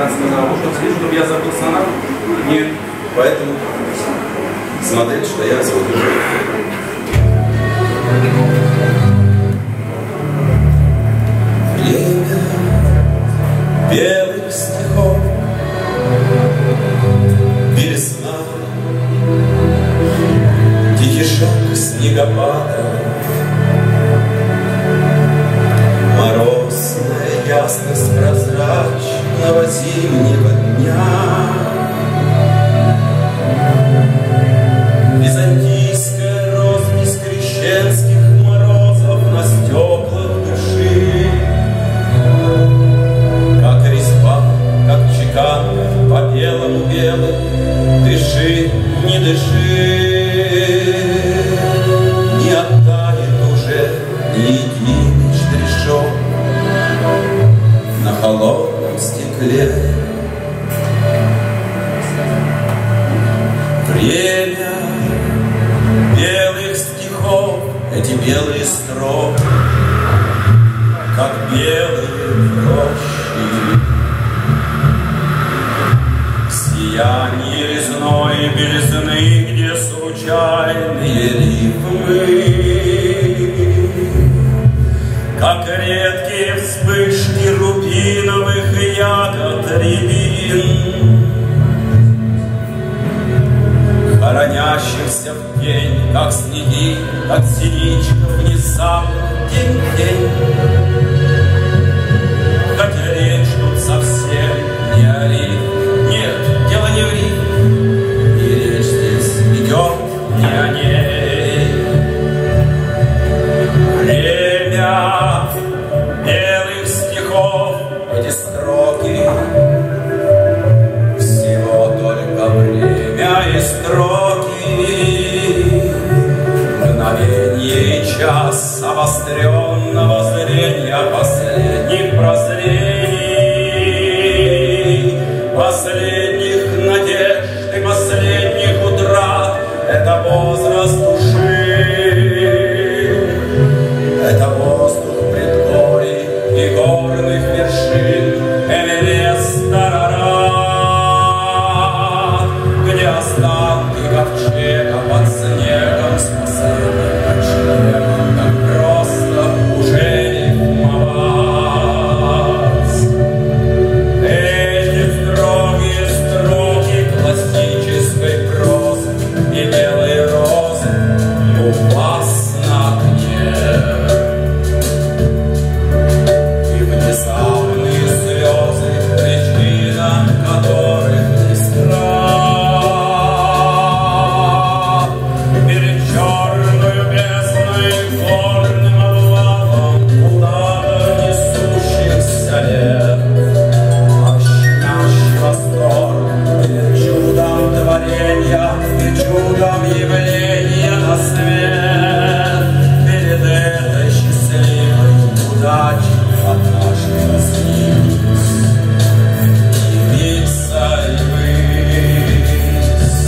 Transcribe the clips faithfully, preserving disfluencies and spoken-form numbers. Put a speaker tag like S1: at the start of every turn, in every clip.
S1: она сказала, что хотите, чтобы я забыл сонату? Нет. Поэтому смотрите, что я сводил. Время белых стихов, весна, тихий шаг снегопада, морозная ясность прозрачного зимнего дня, византийская роспись крещенских морозов на стеклах души, как резьба, как чеканка по белому белым, дыши, не дыши, не оттает уже ни единый штришок на холодном стекле. Время белых стихов, эти белые строки, как белые рощи, сияние резной белизны, где случайные рифмы, как редкие вспышки рубиновых ягод рябин, хоронящихся в тень, как снеги, как синичка внезапно, день-день. Хотя речь тут совсем не о рифме, нет, дело не в рифме, и речь здесь идет не о ней. Время белых стихов, эти строки, всего только время и строки, мгновенье и час обостренного зрения последних прозрений, последних надежд и последних утрат. Это возраст души, это воздух предгорий и горных вершин Эвереста, Арарат, где останки ковчега под снегом с последним ночлегом, как просто уже рифмовать. Эти строгие строки классической прозы и белые розы у вас на окне, и внезапные слезы, причина которых не страх перед черную бездной горным облаком куда-то несущихся лет, как щемящий восторг перед чудом творения и чудом явления на свет, перед этой счастливой удачей однажды возникнуть, явиться и выть.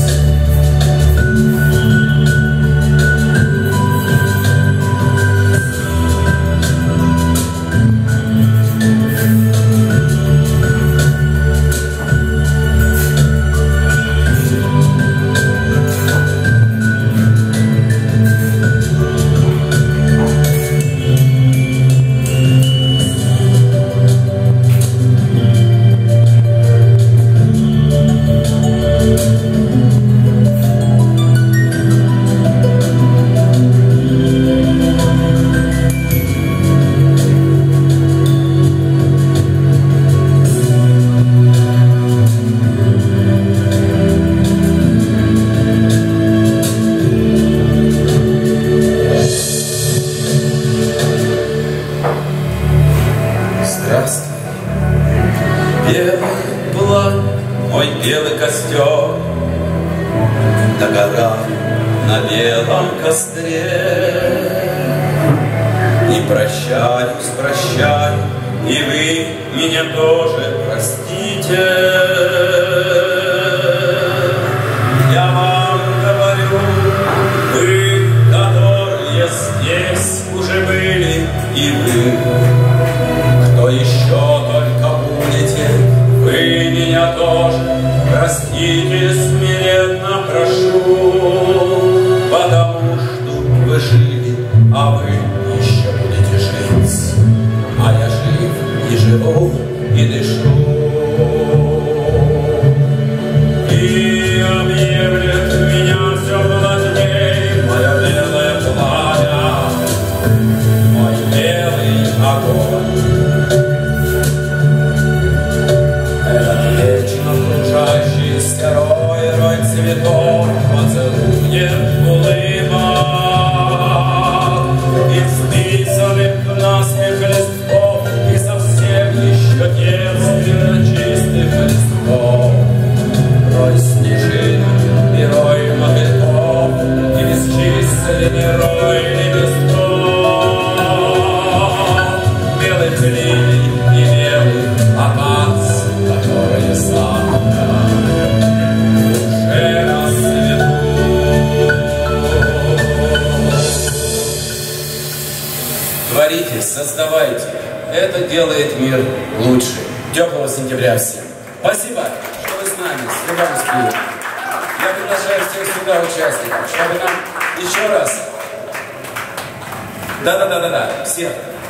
S1: Здравствуй, белый плащ, мой белый костер, догорал на белом костре. И прощаюсь, прощаю, и вы меня тоже простите. Я вам говорю, вы, которые здесь уже были, и вы, кто еще только будете, вы я тоже, простите, смиренно прошу, потому что вы жили, а вы еще будете жить, а я жив и живу, и дышу. И объявит меня все владей моя белая пламя, мой белый огонь. Этот вечно кружащийся рой, рой цветов поцелует улыбок и списанных наспех листков, и совсем еще девственно чистых листков. Рой снежинок и рой мотыльков, и бесчисленный рой лепестков, белых лилий и белых акаций, которые завтра уже расцветут. Творите, создавайте. Это делает мир лучше. Теплого сентября всем. Спасибо, что вы с нами, с Луганской. Я приглашаю всех сюда участников, чтобы нам еще раз. Да-да-да-да-да, всех.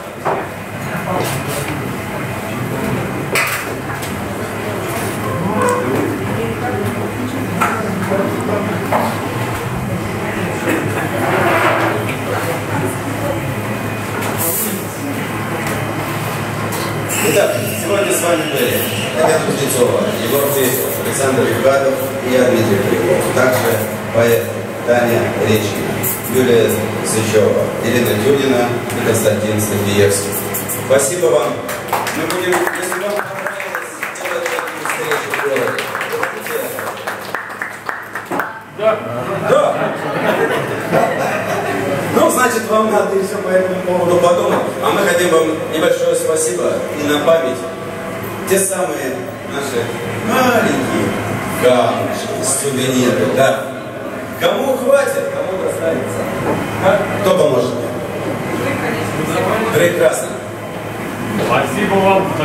S2: Итак, сегодня с вами были Татьяна Кузнецова, Егор Песов, Александр Югадов и я, Дмитрий Поляков. Также поэт Таня Речкина, Юлия Сычева, Ирина Тюнина и Константин Стахиевский. Спасибо вам. Мы будем, если вам понравилось, делать такие встречи в городе.
S1: Да.
S2: Да. Ну, значит, вам надо еще по этому поводу подумать. А мы хотим вам небольшое спасибо и на память те самые наши маленькие камушки, сувениры. Да. Кому хватит, кому достанется. А? Кто поможет мне? Прекрасно.
S3: Спасибо вам.